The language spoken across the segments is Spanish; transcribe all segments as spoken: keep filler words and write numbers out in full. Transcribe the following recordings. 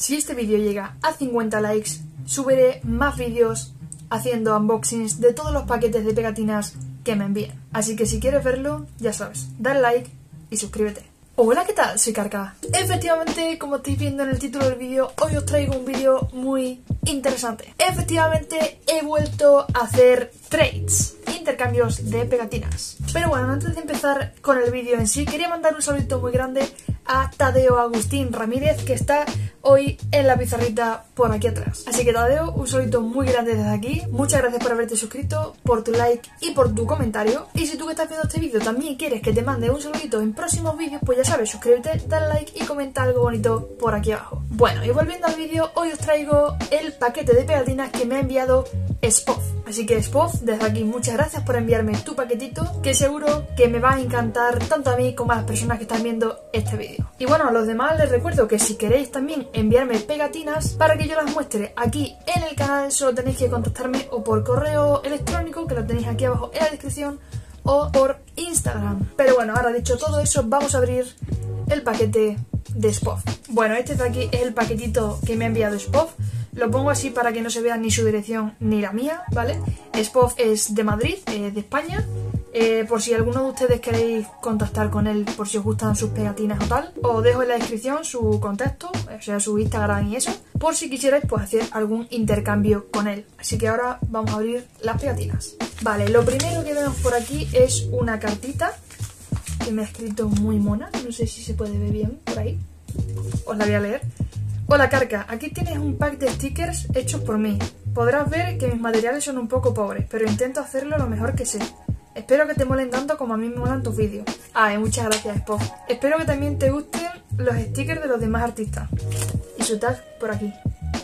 Si este vídeo llega a cincuenta likes, subiré más vídeos haciendo unboxings de todos los paquetes de pegatinas que me envíen. Así que si quieres verlo, ya sabes, dale like y suscríbete. Hola, ¿qué tal? Soy Carca. Efectivamente, como estáis viendo en el título del vídeo, hoy os traigo un vídeo muy interesante. Efectivamente, he vuelto a hacer trades, intercambios de pegatinas. Pero bueno, antes de empezar con el vídeo en sí, quería mandar un saludito muy grande a Tadeo Agustín Ramírez, que está hoy en la pizarrita por aquí atrás. Así que Tadeo, un saludito muy grande desde aquí. Muchas gracias por haberte suscrito, por tu like y por tu comentario. Y si tú que estás viendo este vídeo también quieres que te mande un saludito en próximos vídeos, pues ya sabes, suscríbete, dale like y comenta algo bonito por aquí abajo. Bueno, y volviendo al vídeo, hoy os traigo el paquete de pegatinas que me ha enviado Spoff. Así que Spoff, desde aquí muchas gracias por enviarme tu paquetito, que seguro que me va a encantar tanto a mí como a las personas que están viendo este vídeo. Y bueno, a los demás les recuerdo que si queréis también enviarme pegatinas para que yo las muestre aquí en el canal, solo tenéis que contactarme o por correo electrónico, que lo tenéis aquí abajo en la descripción, o por Instagram. Pero bueno, ahora dicho todo eso, vamos a abrir el paquete de Spoff. Bueno, este de aquí es el paquetito que me ha enviado Spoff. Lo pongo así para que no se vea ni su dirección ni la mía, ¿vale? Spoff es de Madrid, eh, de España. Eh, por si alguno de ustedes queréis contactar con él, por si os gustan sus pegatinas o tal, os dejo en la descripción su contacto, o sea, su Instagram y eso, por si quisierais pues hacer algún intercambio con él. Así que ahora vamos a abrir las pegatinas. Vale, lo primero que vemos por aquí es una cartita que me ha escrito muy mona, no sé si se puede ver bien por ahí, os la voy a leer. Hola Carca, aquí tienes un pack de stickers hechos por mí. Podrás ver que mis materiales son un poco pobres, pero intento hacerlo lo mejor que sé. Espero que te molen tanto como a mí me molan tus vídeos. Ay, muchas gracias, Spoff. Espero que también te gusten los stickers de los demás artistas. Y su tag por aquí.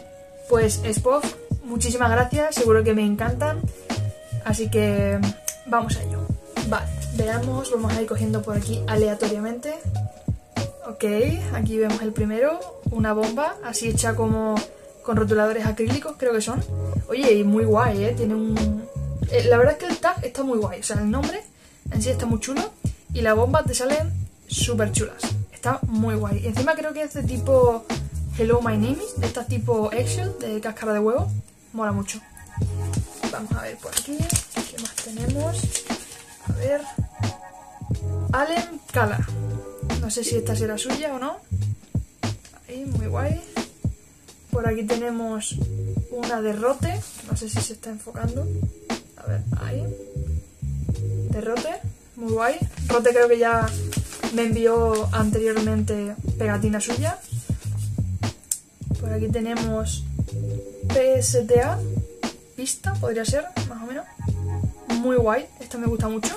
Pues Spoff, muchísimas gracias, seguro que me encantan. Así que vamos a ello. Vale, veamos, vamos a ir cogiendo por aquí aleatoriamente. Ok, aquí vemos el primero, una bomba, así hecha como con rotuladores acrílicos, creo que son. Oye, y muy guay, ¿eh? Tiene un... Eh, la verdad es que el tag está muy guay, o sea, el nombre en sí está muy chulo y las bombas te salen súper chulas. Está muy guay. Y encima creo que es de tipo Hello My Name Is, esta tipo Eggshell de cáscara de huevo. Mola mucho. Vamos a ver por aquí, ¿qué más tenemos? A ver... Allen Kala. No sé si esta será suya o no. Ahí, muy guay. Por aquí tenemos una de Rote. No sé si se está enfocando. A ver, ahí. De Rote. Muy guay. Rote creo que ya me envió anteriormente pegatina suya. Por aquí tenemos P S T A. Pista, podría ser, más o menos. Muy guay. Esta me gusta mucho.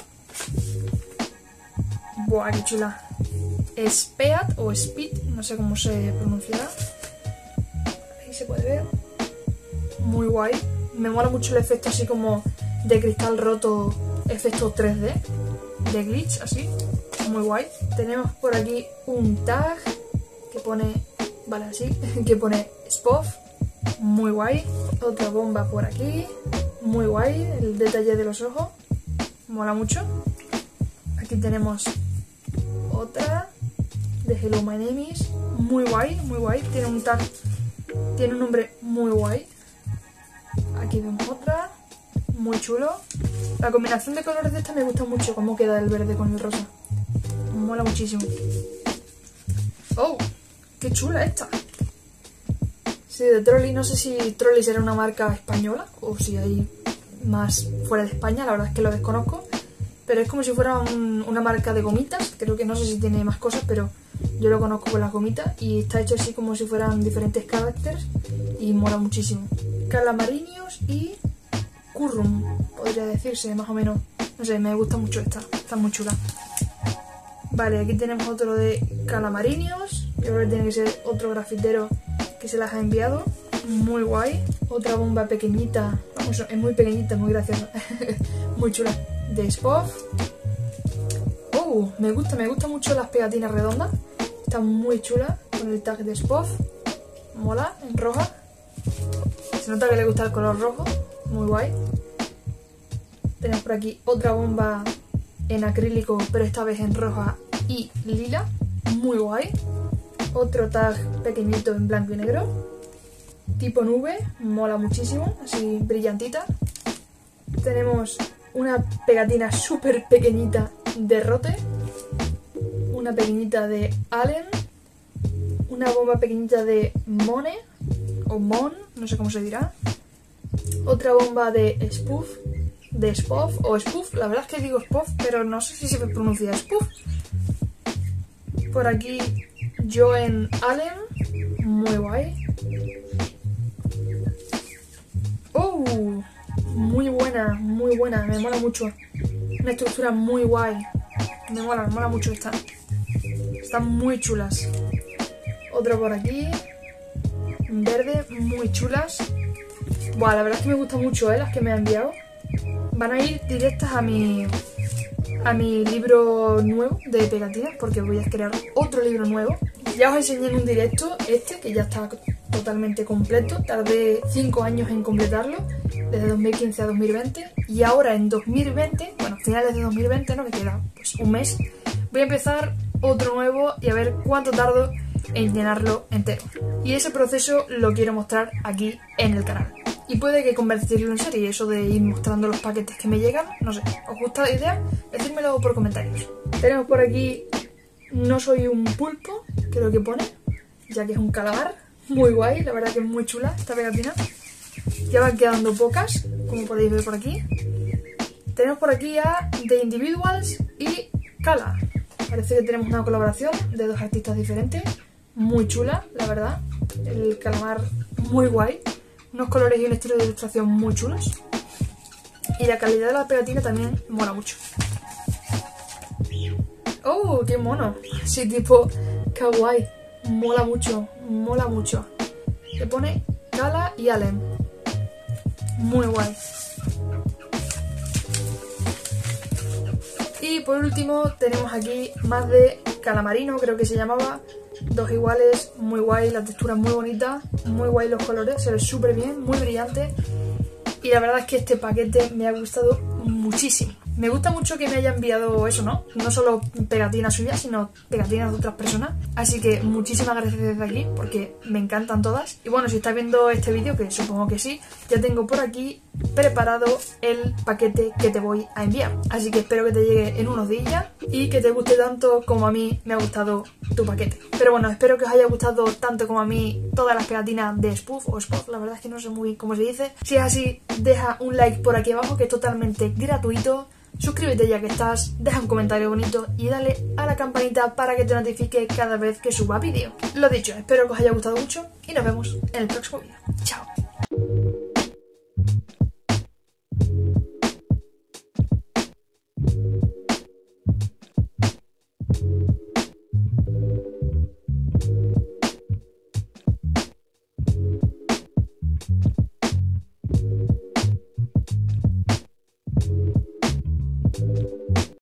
Buah, qué chula. Speed o Speed, no sé cómo se pronunciará. Ahí se puede ver. Muy guay. Me mola mucho el efecto así como de cristal roto, efecto tres D, de glitch, así. Muy guay. Tenemos por aquí un tag que pone, vale, así, que pone Spoff. Muy guay. Otra bomba por aquí. Muy guay. El detalle de los ojos. Mola mucho. Aquí tenemos otra de Hello My Name Is, muy guay, muy guay, tiene un tag, tiene un nombre muy guay. Aquí vemos otra, muy chulo. La combinación de colores de esta me gusta mucho, cómo queda el verde con el rosa, me mola muchísimo. Oh, qué chula esta. Sí, de Trolli, no sé si Trolli será una marca española o si hay más fuera de España, la verdad es que lo desconozco. Pero es como si fuera un, una marca de gomitas, creo que no sé si tiene más cosas, pero yo lo conozco con las gomitas y está hecho así como si fueran diferentes characters y mola muchísimo. Calamariños y Currum, podría decirse más o menos. No sé, me gusta mucho esta, está muy chula. Vale, aquí tenemos otro de Calamariños, yo creo que tiene que ser otro grafitero que se las ha enviado. Muy guay. Otra bomba pequeñita, vamos, es muy pequeñita, muy graciosa, muy chula. De Spoff. Oh, me gusta, me gustan mucho las pegatinas redondas. Están muy chulas con el tag de Spoff. Mola, en roja. Se nota que le gusta el color rojo. Muy guay. Tenemos por aquí otra bomba en acrílico, pero esta vez en roja y lila. Muy guay. Otro tag pequeñito en blanco y negro. Tipo nube, mola muchísimo, así brillantita. Tenemos una pegatina súper pequeñita de Rote. Una pequeñita de Allen. Una bomba pequeñita de Mone. O Mon, no sé cómo se dirá. Otra bomba de Spoof. De Spoof o Spoof, la verdad es que digo Spoof, pero no sé si se pronuncia Spoof. Por aquí Joen Allen, muy guay. ¡Oh! Muy buena, muy buena, me mola mucho. Una estructura muy guay. Me mola, me mola mucho esta. Están muy chulas. Otra por aquí. Verde, muy chulas. Buah, la verdad es que me gusta mucho, ¿eh? Las que me han enviado. Van a ir directas a mi, a mi libro nuevo de pegatinas, porque voy a crear otro libro nuevo. Ya os enseñé en un directo este, que ya está totalmente completo. Tardé cinco años en completarlo, desde dos mil quince a dos mil veinte. Y ahora en dos mil veinte, bueno, finales de dos mil veinte, ¿no? Que queda pues un mes, voy a empezar otro nuevo y a ver cuánto tardo en llenarlo entero. Y ese proceso lo quiero mostrar aquí en el canal. Y puede que convertirlo en serie, eso de ir mostrando los paquetes que me llegan, no sé. ¿Os gusta la idea? Decídmelo por comentarios. Tenemos por aquí No soy un pulpo, creo que pone, ya que es un calamar. Muy guay, la verdad que es muy chula esta pegatina. Ya van quedando pocas, como podéis ver por aquí. Tenemos por aquí a The Individuals y Kala. Parece que tenemos una colaboración de dos artistas diferentes. Muy chula, la verdad. El calamar muy guay. Unos colores y un estilo de ilustración muy chulos. Y la calidad de la pegatina también mola mucho. ¡Oh, qué mono! Sí, tipo kawaii. Mola mucho, mola mucho. Le pone Kala y Allen. Muy guay. Y por último tenemos aquí más de calamarino, creo que se llamaba. Dos iguales, muy guay, la textura muy bonita, muy guay los colores, se ve súper bien, muy brillante. Y la verdad es que este paquete me ha gustado muchísimo. Me gusta mucho que me haya enviado eso, ¿no? No solo pegatinas suyas, sino pegatinas de otras personas. Así que muchísimas gracias desde aquí, porque me encantan todas. Y bueno, si estás viendo este vídeo, que supongo que sí, ya tengo por aquí preparado el paquete que te voy a enviar. Así que espero que te llegue en unos días y que te guste tanto como a mí me ha gustado tu paquete. Pero bueno, espero que os haya gustado tanto como a mí todas las pegatinas de Spoof o Spoof, la verdad es que no sé muy cómo se dice. Si es así, deja un like por aquí abajo, que es totalmente gratuito. Suscríbete ya que estás, deja un comentario bonito y dale a la campanita para que te notifique cada vez que suba vídeo. Lo dicho, espero que os haya gustado mucho y nos vemos en el próximo vídeo. Chao.